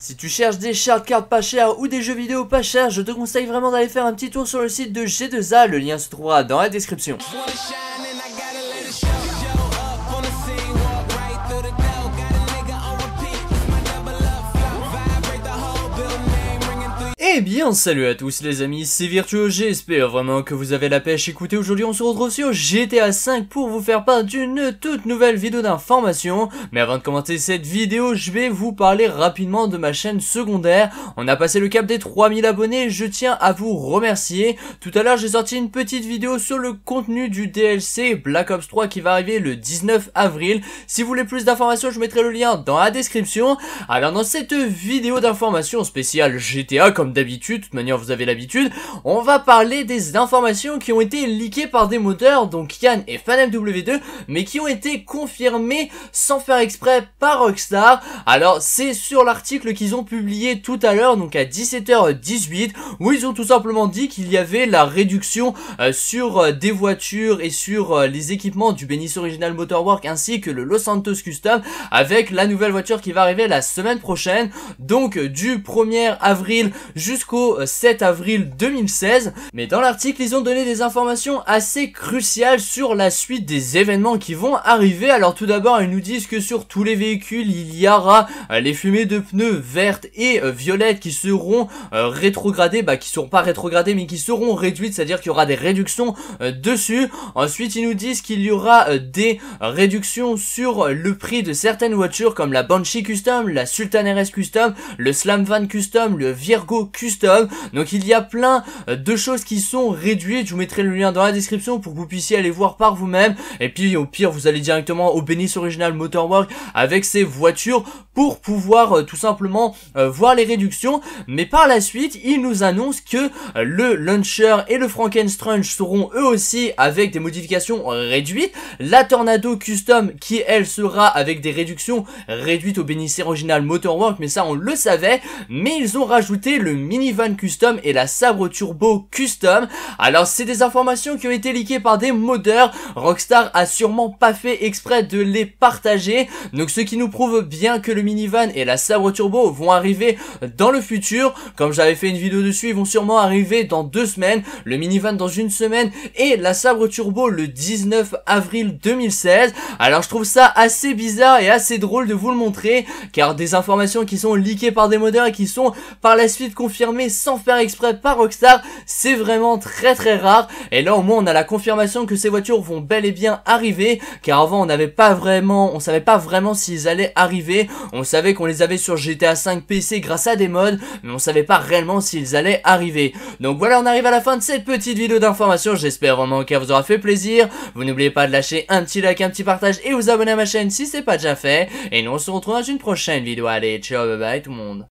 Si tu cherches des shortcuts pas chers ou des jeux vidéo pas chers, je te conseille vraiment d'aller faire un petit tour sur le site de G2A, le lien se trouvera dans la description. Eh bien salut à tous les amis, c'est Virtuo, j'espère vraiment que vous avez la pêche. Écoutez, aujourd'hui on se retrouve sur GTA 5 pour vous faire part d'une toute nouvelle vidéo d'information. Mais avant de commencer cette vidéo, je vais vous parler rapidement de ma chaîne secondaire. On a passé le cap des 3000 abonnés, je tiens à vous remercier. Tout à l'heure j'ai sorti une petite vidéo sur le contenu du DLC Black Ops 3 qui va arriver le 19 avril. Si vous voulez plus d'informations, je mettrai le lien dans la description. Alors dans cette vidéo d'information spéciale GTA, comme d'habitude, de toute manière vous avez l'habitude, on va parler des informations qui ont été leakées par des modeurs, donc Yann et FanMW2, mais qui ont été confirmées sans faire exprès par Rockstar. Alors c'est sur l'article qu'ils ont publié tout à l'heure, donc à 17h18, où ils ont tout simplement dit qu'il y avait la réduction sur des voitures et sur les équipements du Bennis Original Motorwork ainsi que le Los Santos Custom, avec la nouvelle voiture qui va arriver la semaine prochaine, donc du 1er avril jusqu'au 7 avril 2016. Mais dans l'article ils ont donné des informations assez cruciales sur la suite des événements qui vont arriver. Alors tout d'abord ils nous disent que sur tous les véhicules il y aura les fumées de pneus vertes et violettes qui seront rétrogradées, qui seront pas rétrogradées mais qui seront réduites, c'est à dire qu'il y aura des réductions dessus. Ensuite ils nous disent qu'il y aura des réductions sur le prix de certaines voitures comme la Banshee Custom, la Sultan RS Custom, le Slam Van Custom, le Virgo Custom. Donc il y a plein de choses qui sont réduites, je vous mettrai le lien dans la description pour que vous puissiez aller voir par vous-même, et puis au pire vous allez directement au Bennis Original Motorwork avec ces voitures pour pouvoir tout simplement voir les réductions. Mais par la suite ils nous annoncent que le Launcher et le Frankenstein seront eux aussi avec des modifications réduites, la Tornado Custom qui elle sera avec des réductions réduites au Bennis Original Motorwork, mais ça on le savait. Mais ils ont rajouté le Minivan Custom et la Sabre Turbo Custom. Alors c'est des informations qui ont été leakées par des modeurs, Rockstar a sûrement pas fait exprès de les partager, donc ce qui nous prouve bien que le Minivan et la Sabre Turbo vont arriver dans le futur. Comme j'avais fait une vidéo dessus, ils vont sûrement arriver dans 2 semaines, le Minivan dans 1 semaine et la Sabre Turbo le 19 avril 2016. Alors je trouve ça assez bizarre et assez drôle de vous le montrer, car des informations qui sont leakées par des modeurs et qui sont par la suite confirmées sans faire exprès par Rockstar, c'est vraiment très rare. Et là au moins on a la confirmation que ces voitures vont bel et bien arriver, car avant on savait pas vraiment s'ils allaient arriver. On savait qu'on les avait sur GTA 5 PC grâce à des mods, mais on savait pas réellement s'ils allaient arriver. Donc voilà, on arrive à la fin de cette petite vidéo d'information, j'espère vraiment qu'elle vous aura fait plaisir. Vous n'oubliez pas de lâcher un petit like, un petit partage et vous abonner à ma chaîne si c'est pas déjà fait. Et nous on se retrouve dans une prochaine vidéo. Allez, ciao, bye bye tout le monde.